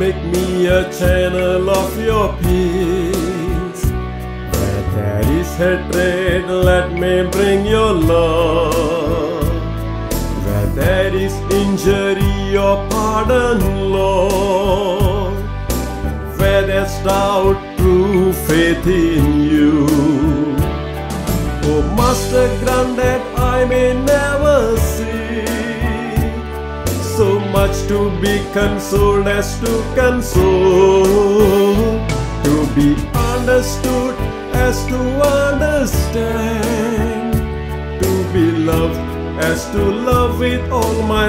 Make me a channel of your peace. Where there is hatred, let me bring your love. Where there is injury, your pardon, Lord. Where there's doubt, true faith in you. Oh Master, grant that I may never see so much to be consoled as to console, to be understood as to understand, to be loved as to love with all my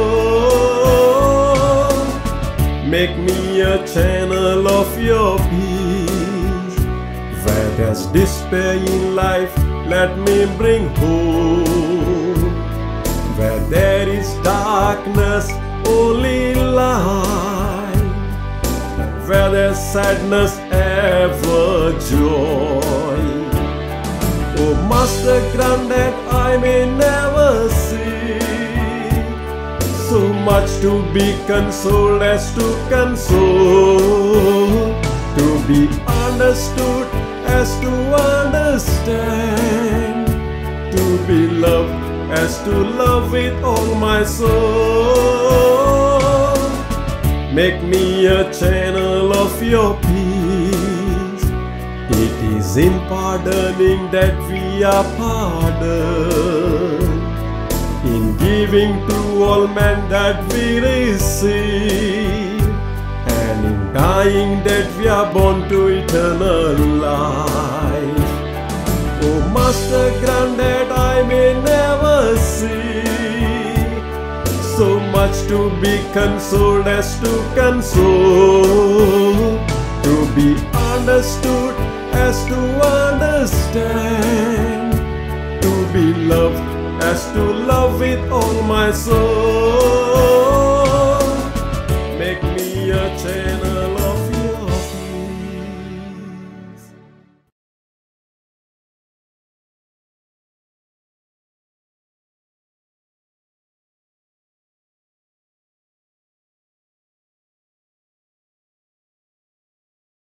soul. Make me a channel of your peace. Where there's despair in life, let me bring hope. Where there is darkness, only light. Where there's sadness, ever joy. Oh Master, grant that I may never see so much to be consoled as to console, to be understood as to understand, to be loved as to love with all my soul. Make me a channel of your peace. It is in pardoning that we are pardoned, in giving to all men that we receive, and in dying that we are born to eternal life. Oh Master, grant that I may never see so much to be consoled as to console, to be understood as to understand, to be loved as to love with all my soul. Make me a channel